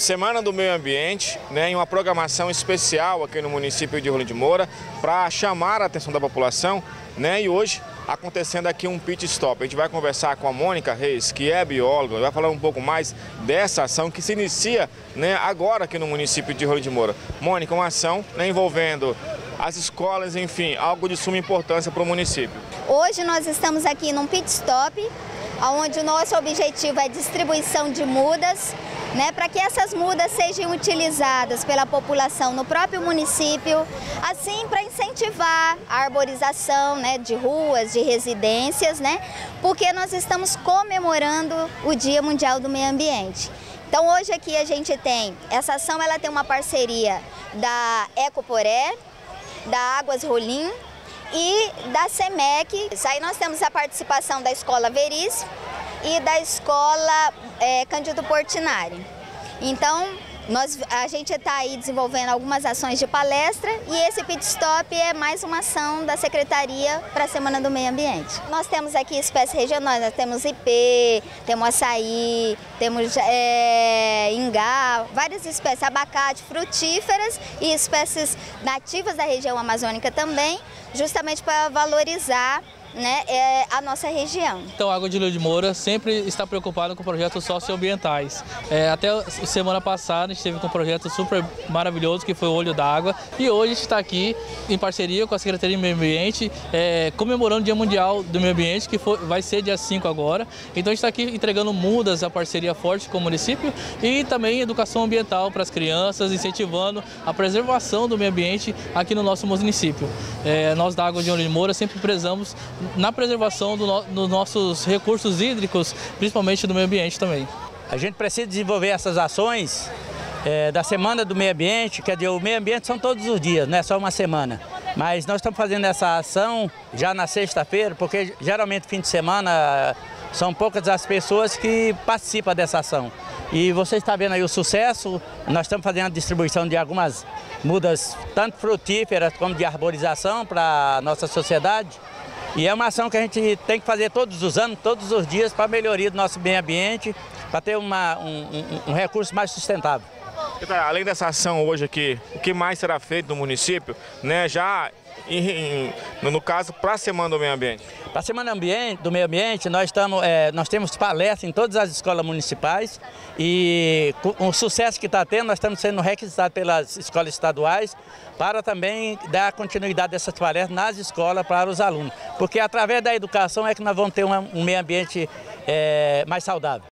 Semana do Meio Ambiente, né, em uma programação especial aqui no município de Rolim de Moura para chamar a atenção da população, né, e hoje acontecendo aqui um pit stop. A gente vai conversar com a Mônica Reis, que é bióloga, vai falar um pouco mais dessa ação que se inicia, né, agora aqui no município de Rolim de Moura. Mônica, uma ação, né, envolvendo as escolas, enfim, algo de suma importância para o município. Hoje nós estamos aqui num pit stop, onde o nosso objetivo é a distribuição de mudas, né, para que essas mudas sejam utilizadas pela população no próprio município, assim para incentivar a arborização, né, de ruas, de residências, né, porque nós estamos comemorando o Dia Mundial do Meio Ambiente. Então hoje aqui a gente tem, essa ação ela tem uma parceria da Ecoporé, da Águas Rolim e da SEMEC. Aí nós temos a participação da Escola Veríssimo e da Escola Cândido Portinari. Então, a gente está aí desenvolvendo algumas ações de palestra e esse pit stop é mais uma ação da Secretaria para a Semana do Meio Ambiente. Nós temos aqui espécies regionais, nós temos ipê, temos açaí, temos ingá, várias espécies, abacate, frutíferas e espécies nativas da região amazônica também, justamente para valorizar, né, a nossa região. Então, a Água de Rolim de Moura sempre está preocupada com projetos socioambientais. Até semana passada a gente teve um projeto super maravilhoso que foi o Olho d'Água e hoje a gente está aqui em parceria com a Secretaria de Meio Ambiente comemorando o Dia Mundial do Meio Ambiente, que vai ser dia 5 agora. Então a gente está aqui entregando mudas, a parceria forte com o município e também educação ambiental para as crianças, incentivando a preservação do meio ambiente aqui no nosso município. Nós da Água de Rolim de Moura sempre prezamos na preservação dos nossos recursos hídricos, principalmente do meio ambiente também. A gente precisa desenvolver essas ações da Semana do Meio Ambiente, quer dizer, o meio ambiente são todos os dias, não é só uma semana. Mas nós estamos fazendo essa ação já na sexta-feira, porque geralmente fim de semana são poucas as pessoas que participam dessa ação. E você está vendo aí o sucesso, nós estamos fazendo a distribuição de algumas mudas, tanto frutíferas como de arborização para a nossa sociedade. E é uma ação que a gente tem que fazer todos os anos, todos os dias, para a melhoria do nosso meio ambiente, para ter um recurso mais sustentável. Além dessa ação hoje aqui, o que mais será feito no município, né, já no caso, para a Semana do Meio Ambiente? Para a Semana do Meio Ambiente, nós temos palestras em todas as escolas municipais e com o sucesso que está tendo, nós estamos sendo requisitados pelas escolas estaduais para também dar continuidade dessas palestras nas escolas para os alunos. Porque através da educação é que nós vamos ter um meio ambiente mais saudável.